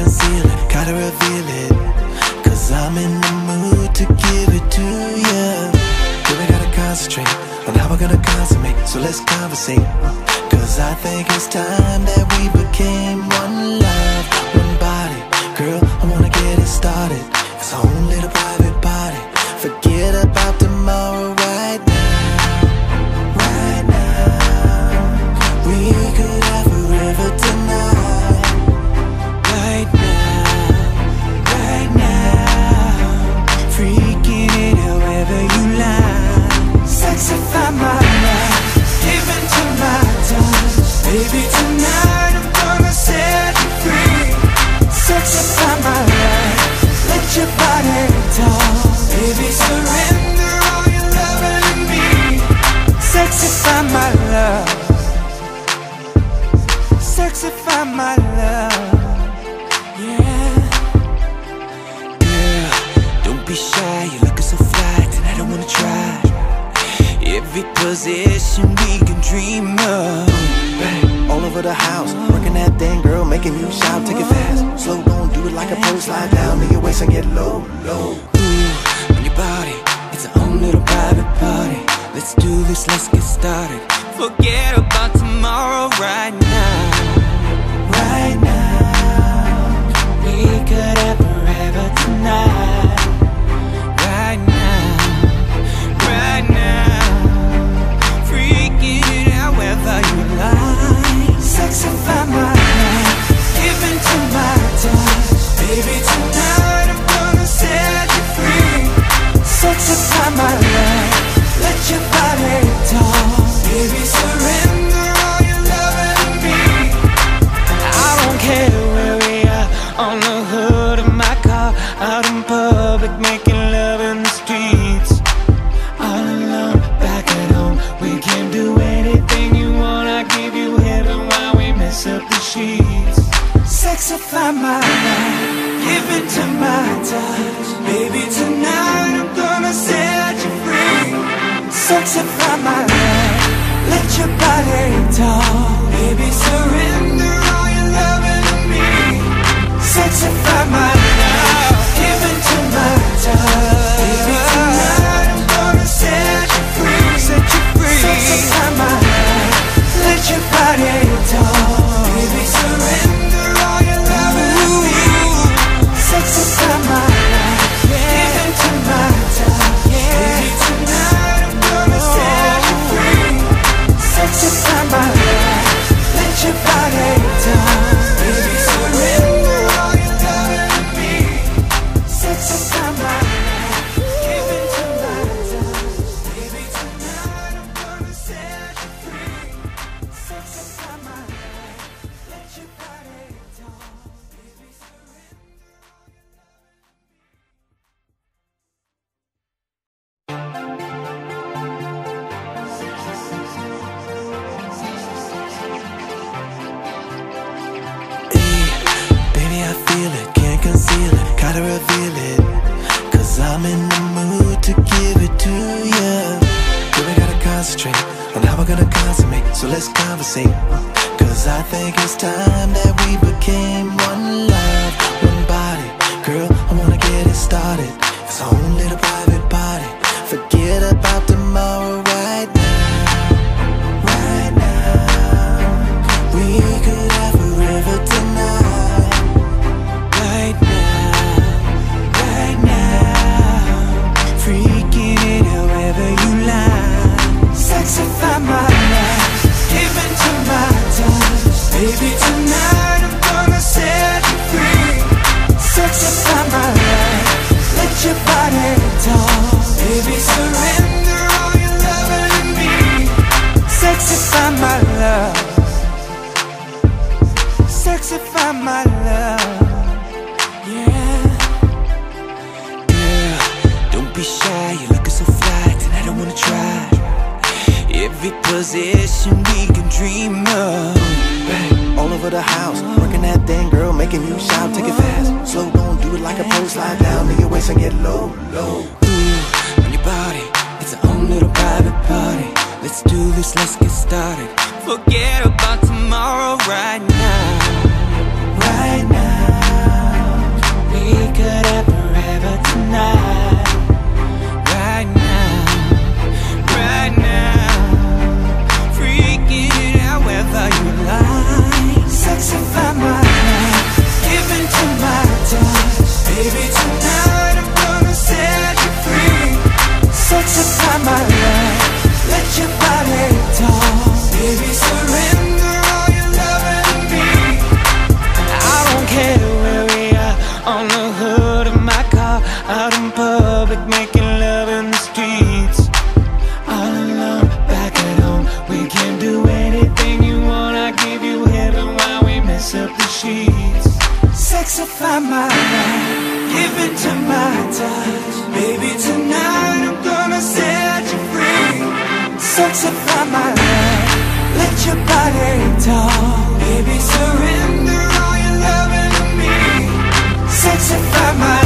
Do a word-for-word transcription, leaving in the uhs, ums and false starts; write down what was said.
conceal it, gotta reveal it, cause I'm in the mood to give it to you. Really gotta concentrate on how we're gonna consummate, so let's conversate, cause I think it's time that we became one love, one body. Girl, I wanna get it started, it's our own little private party. Forget about tomorrow right now, right now. We could have forever tonight, right now, right now. Freaking it however you like. Sexify my life, give into my touch. Baby, tonight I'm gonna set you free. Sexify my life, let your body talk. Baby, surrender all your loving to me. Sexify my love, sexify my love, yeah. Girl, don't be shy, you're looking so fly, tonight I wanna try every position we can dream of. Bang, all over the house, working that thing, girl, making you shout. Take it fast, slow, don't do it like a pro. Slide down to your waist and get low, low. Ooh, on your body, it's our own little private party. Let's do this, let's get started. Forget about tomorrow right now, right now. We could have forever tonight, right now, right now. Freaking it however you like. Sexify my life, give into my touch. Baby, tonight I'm gonna set you free. Sexify my life, let your body talk. Baby, surrender all your loving to me. I don't care where we are, on the hood of my car, out in public, making love in the streets. All alone, back at home, we can do anything you want. I give you heaven while we mess up the sheets. Sexify my life, give into my touch. Baby, tonight I'm gonna set you free. Sexify my life, let your body talk. Baby, surrender all your loving to me. Sexify my life, give into my touch. Baby, tonight I'm gonna set you free. Set you free. Sexify my life, let your body talk. Baby, surrender all your loving to me. Sexify my life, give into my touch. Baby, tonight I'm gonna set you free. Sexify my life, let your body talk. Baby, surrender all your loving to me. Sexify my life, give into my touch. Baby, tonight I'm gonna set you free. Sexify my life, let your body talk. Baby, surrender. Baby, I feel it, can't conceal it, gotta reveal it, cause I'm in the mood to give it to you. Really gotta concentrate on how we're gonna consummate, so let's conversate, cause I think it's time that we became one love, one body. Girl, I wanna get it started, it's our own little private party. Forget about tomorrow right now, right now. We could have forever tonight, right now, right now. Freaking it however you like. Sexify my life, give into my touch. Baby, tonight I'm gonna set you free. Sexify my life, let your body talk. Baby, surrender all your loving to me. Sexify my love, sexify my love, yeah. Girl, don't be shy, you're looking so fly, tonight I wanna try every position we can dream of. Bang, all over the house, working that thing, girl, making you shout. Take it fast, slow, don't do it like a pro. Slide down to your waist and get low, low. Ooh, on your body, it's our own little private party. Let's do this, let's get started. Forget about tomorrow right now, right now. making love in the streets. All alone, back at home, we can do anything you want. I give you heaven while we mess up the sheets. Sexify my life, give it to my touch. Baby, tonight I'm gonna set you free. Sexify my life, let your body talk. Baby, surrender all your loving to me. Sexify my